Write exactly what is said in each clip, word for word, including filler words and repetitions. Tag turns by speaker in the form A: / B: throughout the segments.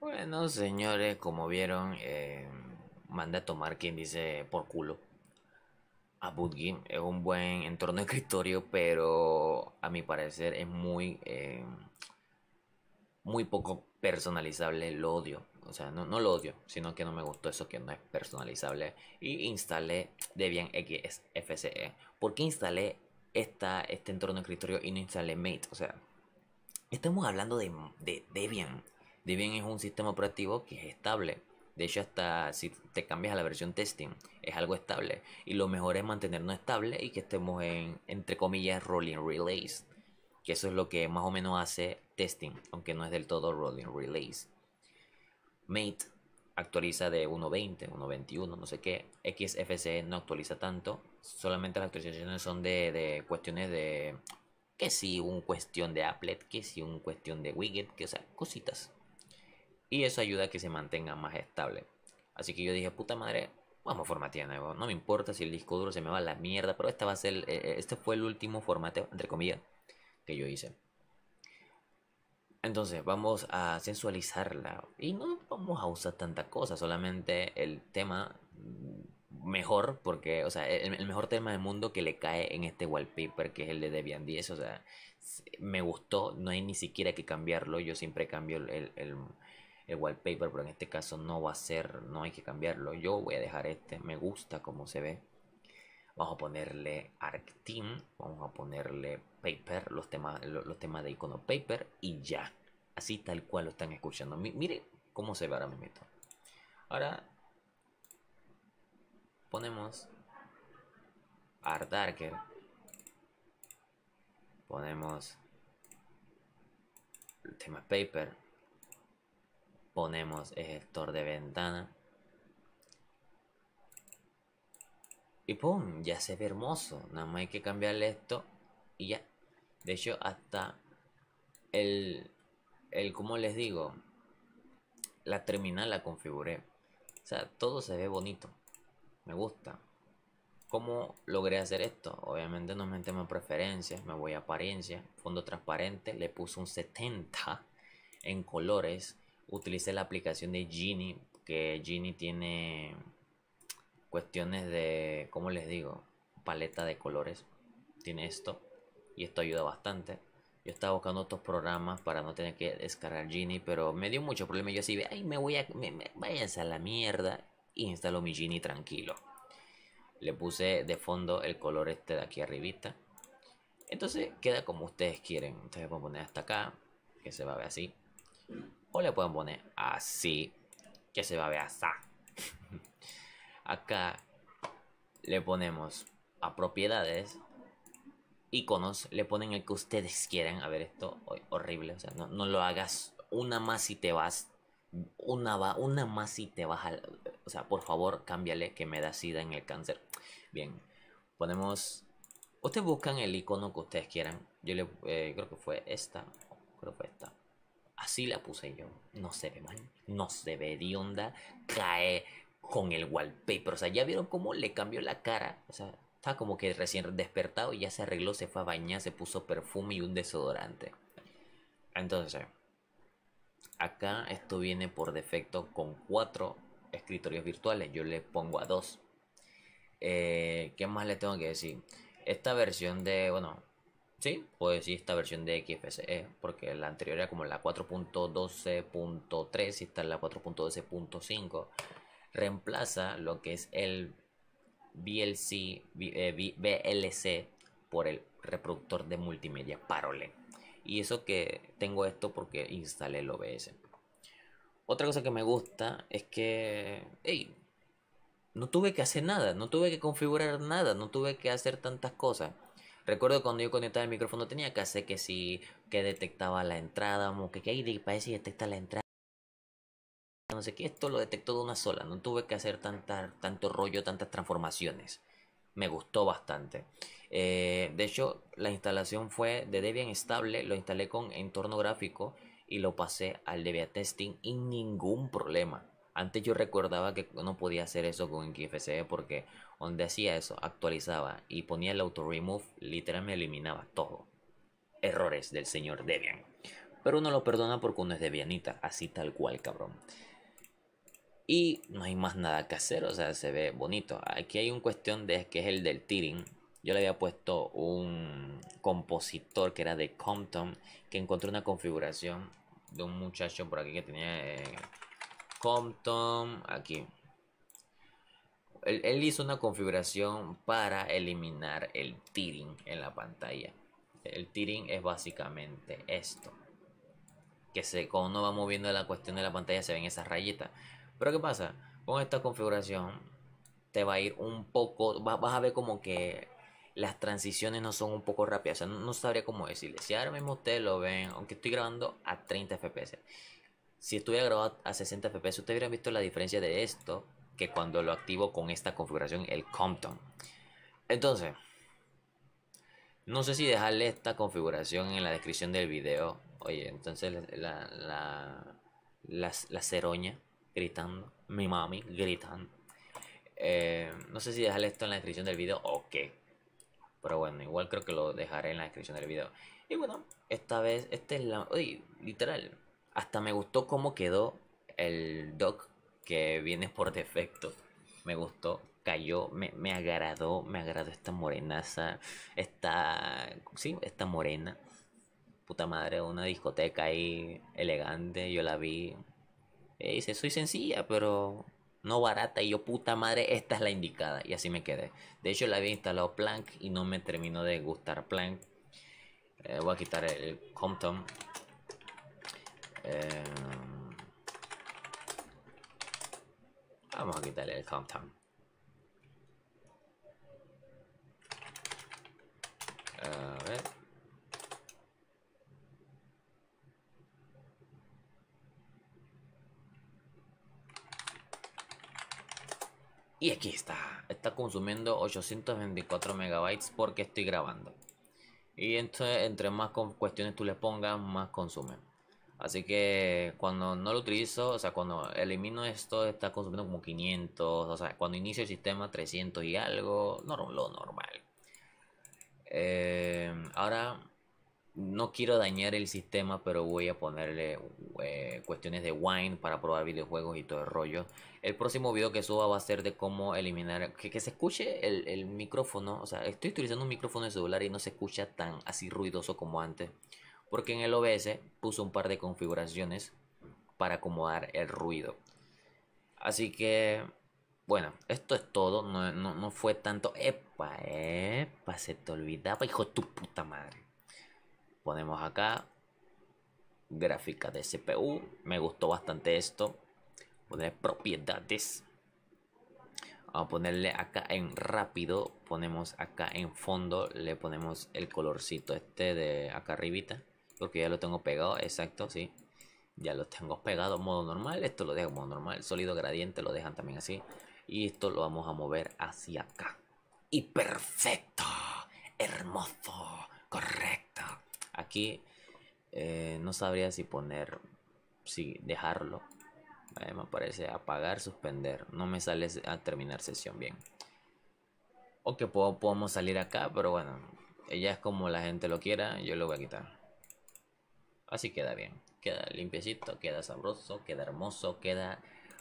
A: Bueno, señores, como vieron, eh, mandé a tomar quien dice por culo a Budgie. Es un buen entorno de escritorio, pero a mi parecer es muy, eh, muy poco personalizable. Lo odio. O sea, no, no lo odio, sino que no me gustó eso que no es personalizable. Y instalé Debian X F C E. ¿Por qué instalé esta, este entorno de escritorio y no instalé Mate? O sea, estamos hablando de, de Debian. Debian es un sistema operativo que es estable. De hecho, hasta si te cambias a la versión testing, es algo estable. Y lo mejor es mantenernos estable y que estemos en, entre comillas, rolling release. Que eso es lo que más o menos hace testing, aunque no es del todo rolling release. Mate actualiza de uno punto veinte, uno punto veintiuno, no sé qué. X F C E no actualiza tanto. Solamente las actualizaciones son de, de cuestiones de que si un cuestión de applet, que si un cuestión de widget, que o sea, cositas. Y eso ayuda a que se mantenga más estable. Así que yo dije, puta madre, vamos a formatear nuevo. No me importa si el disco duro se me va a la mierda, pero esta va a ser, eh, eh, este fue el último formateo, entre comillas, que yo hice. Entonces vamos a sensualizarla y no vamos a usar tanta cosa, solamente el tema mejor, porque, o sea, el, el mejor tema del mundo que le cae en este wallpaper que es el de Debian diez, o sea, me gustó, no hay ni siquiera que cambiarlo, yo siempre cambio el, el, el wallpaper, pero en este caso no va a ser, no hay que cambiarlo, yo voy a dejar este, me gusta cómo se ve. Vamos a ponerle Arcteam, vamos a ponerle Paper, los temas, los, los temas de icono Paper y ya. Así tal cual lo están escuchando. Mi, mire cómo se ve ahora mismo. Ahora ponemos Art Darker, ponemos el tema Paper, ponemos el gestor de ventana y ¡pum! Ya se ve hermoso. Nada más hay que cambiarle esto y ya. De hecho, hasta el, el, ¿cómo les digo? La terminal la configuré. O sea, todo se ve bonito. Me gusta. ¿Cómo logré hacer esto? Obviamente no me metemos en preferencias. Me voy a apariencia. Fondo transparente. Le puse un setenta en colores. Utilicé la aplicación de Genie. Que Genie tiene cuestiones de, ¿cómo les digo? Paleta de colores. Tiene esto. Y esto ayuda bastante. Yo estaba buscando otros programas para no tener que descargar Genie, pero me dio mucho problema. Yo así, ay, me voy a, me, me, váyanse a la mierda. Y instaló mi Genie tranquilo. Le puse de fondo el color este de aquí arribita. Entonces queda como ustedes quieren. Ustedes pueden poner hasta acá, que se va a ver así. O le pueden poner así, que se va a ver así. Acá le ponemos a propiedades, iconos, le ponen el que ustedes quieran. A ver, esto horrible, o sea, no, no lo hagas una más y te vas. Una, va, una más y te vas. Al, o sea, por favor, cámbiale que me da sida en el cáncer. Bien, ponemos. Ustedes buscan el icono que ustedes quieran. Yo le eh, creo que fue esta. Creo que fue esta. Así la puse yo. No se ve mal. No se ve de onda. Cae con el wallpaper. O sea, ya vieron cómo le cambió la cara. O sea, está como que recién despertado y ya se arregló, se fue a bañar, se puso perfume y un desodorante. Entonces, acá esto viene por defecto con cuatro escritorios virtuales. Yo le pongo a dos. Eh, ¿Qué más le tengo que decir? Esta versión de, bueno, sí, puedo decir esta versión de X F C E, porque la anterior era como la cuatro punto doce punto tres y esta es la cuatro punto doce punto cinco. Reemplaza lo que es el V L C, eh, V L C por el reproductor de multimedia Parole. Y eso que tengo esto porque instalé el O B S. Otra cosa que me gusta es que, hey, no tuve que hacer nada, no tuve que configurar nada, no tuve que hacer tantas cosas. Recuerdo cuando yo conectaba el micrófono tenía que hacer que si que detectaba la entrada, como que, que ahí parece que detecta la entrada, no sé qué, esto lo detectó de una sola, no tuve que hacer tanta, tanto rollo, tantas transformaciones. Me gustó bastante. Eh, de hecho, la instalación fue de Debian estable, lo instalé con entorno gráfico y lo pasé al Debian Testing y ningún problema. Antes yo recordaba que no podía hacer eso con X F C E porque donde hacía eso, actualizaba y ponía el auto remove, literal me eliminaba todo. Errores del señor Debian. Pero uno lo perdona porque uno es de Vianita, así tal cual, cabrón. Y no hay más nada que hacer, o sea, se ve bonito. Aquí hay un cuestión de que es el del tearing. Yo le había puesto un compositor que era de Compton, que encontré una configuración de un muchacho por aquí que tenía eh, Compton, aquí. Él, él hizo una configuración para eliminar el tearing en la pantalla. El tearing es básicamente esto. Que se, cuando uno va moviendo la cuestión de la pantalla se ven esas rayitas. Pero ¿qué pasa? Con esta configuración te va a ir un poco, va, vas a ver como que las transiciones no son un poco rápidas. O sea, no, no sabría cómo decirle. Si ahora mismo ustedes lo ven, aunque estoy grabando a treinta F P S. Si estuviera grabado a sesenta F P S, ustedes hubieran visto la diferencia de esto que cuando lo activo con esta configuración, el Compton. Entonces, no sé si dejarle esta configuración en la descripción del video. Oye, entonces la, la, la, la ceroña gritando, mi mami gritando. Eh, no sé si dejarle esto en la descripción del video o qué. Pero bueno, igual creo que lo dejaré en la descripción del video. Y bueno, esta vez, esta es la... Oye, literal. Hasta me gustó cómo quedó el dock que viene por defecto. Me gustó, cayó, me, me agradó, me agradó esta morenaza. Esta... Sí, esta morena. Puta madre, una discoteca ahí elegante. Yo la vi. Y dice, soy sencilla, pero no barata. Y yo, puta madre, esta es la indicada. Y así me quedé. De hecho, la había instalado Plank y no me terminó de gustar Plank. Eh, voy a quitar el Compton. Eh, vamos a quitarle el Compton. A ver. Y aquí está. Está consumiendo ochocientos veinticuatro megabytes porque estoy grabando. Y entonces, entre más cuestiones tú le pongas, más consume. Así que cuando no lo utilizo, o sea, cuando elimino esto, está consumiendo como quinientos. O sea, cuando inicio el sistema, trescientos y algo. No, lo normal. Eh, ahora, no quiero dañar el sistema, pero voy a ponerle eh, cuestiones de Wine para probar videojuegos y todo el rollo. El próximo video que suba va a ser de cómo eliminar, que, que se escuche el, el micrófono. O sea, estoy utilizando un micrófono de celular y no se escucha tan así ruidoso como antes. Porque en el O B S puse un par de configuraciones para acomodar el ruido. Así que, bueno, esto es todo. No, no, no fue tanto. Epa, epa, se te olvidaba, hijo de tu puta madre. Ponemos acá gráfica de C P U. Me gustó bastante esto. Poner propiedades. Vamos a ponerle acá en rápido. Ponemos acá en fondo. Le ponemos el colorcito este de acá arribita. Porque ya lo tengo pegado. Exacto, sí. Ya lo tengo pegado en modo normal. Esto lo dejo en modo normal. Sólido gradiente lo dejan también así. Y esto lo vamos a mover hacia acá. Y perfecto. Hermoso. Correcto. Aquí eh, no sabría si poner, si dejarlo. Eh, me aparece apagar, suspender. No me sale a terminar sesión bien. O que puedo, podemos salir acá, pero bueno. Ella es como la gente lo quiera. Yo lo voy a quitar. Así queda bien. Queda limpiecito, queda sabroso, queda hermoso, queda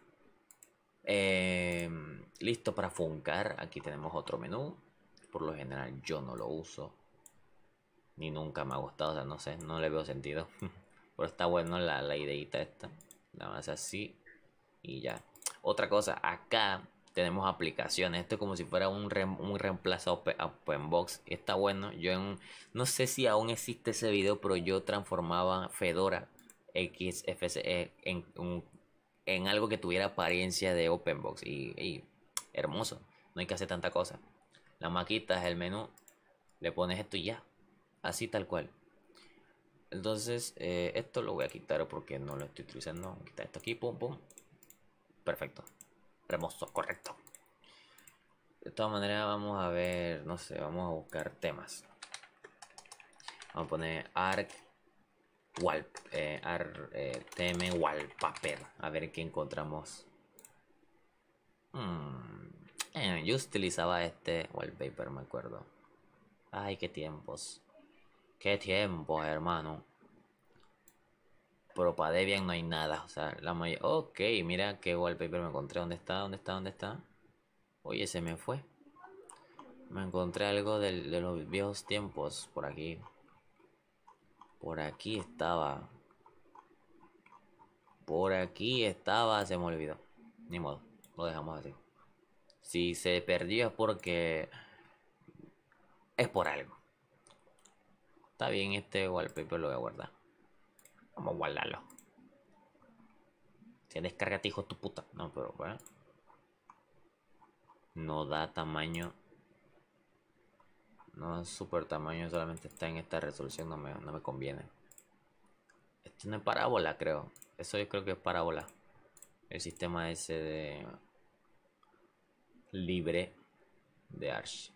A: eh, listo para funcar. Aquí tenemos otro menú. Por lo general yo no lo uso. Ni nunca me ha gustado, o sea, no sé, no le veo sentido. Pero está bueno la, la ideita esta. Nada más así. Y ya. Otra cosa, acá tenemos aplicaciones. Esto es como si fuera un, re, un reemplazo a Open, Openbox. Y está bueno. Yo en, no sé si aún existe ese video, pero yo transformaba Fedora X F C E en, en, en algo que tuviera apariencia de Openbox. Y, y hermoso. No hay que hacer tanta cosa. La maquita es el menú. Le pones esto y ya. Así tal cual. Entonces, eh, esto lo voy a quitar porque no lo estoy utilizando. Voy a quitar esto aquí, pum, pum. Perfecto. Hermoso, correcto. De todas maneras, vamos a ver, no sé, vamos a buscar temas. Vamos a poner arc wall, eh, arc, eh, tm wallpaper. A ver qué encontramos. Hmm. Eh, yo utilizaba este wallpaper, me acuerdo. Ay, qué tiempos. Qué tiempos, hermano. pero para Debian no hay nada. O sea, la mayoría... Ok, mira qué wallpaper me encontré. ¿Dónde está? ¿Dónde está? ¿Dónde está? Oye, se me fue. Me encontré algo de, de los viejos tiempos por aquí. Por aquí estaba. Por aquí estaba. Se me olvidó. Ni modo. Lo dejamos así. Si se perdió es porque... Es por algo. Está bien, este wallpaper lo voy a guardar. Vamos a guardarlo. Se descarga, hijo de tu puta. No, pero bueno. No da tamaño. No es super tamaño, solamente está en esta resolución. No me, no me conviene. Esto no es parábola, creo. Eso yo creo que es parábola. El sistema ese de... libre de Arch.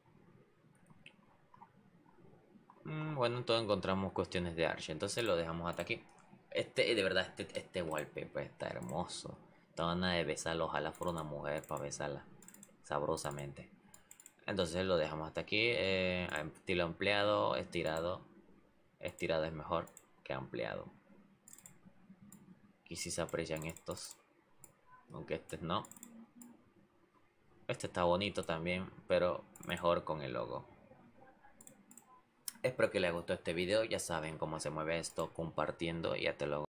A: Mm, bueno, entonces encontramos cuestiones de Arch. Entonces lo dejamos hasta aquí. Este, de verdad, este, este wallpaper está hermoso. Está ganas de besarlo. Ojalá fuera una mujer para besarla sabrosamente. Entonces lo dejamos hasta aquí. Eh, estilo ampliado, estirado. Estirado es mejor que ampliado. Aquí sí se aprecian estos. Aunque este no. Este está bonito también, pero mejor con el logo. Espero que les gustó este video. Ya saben cómo se mueve esto compartiendo. Ya te lo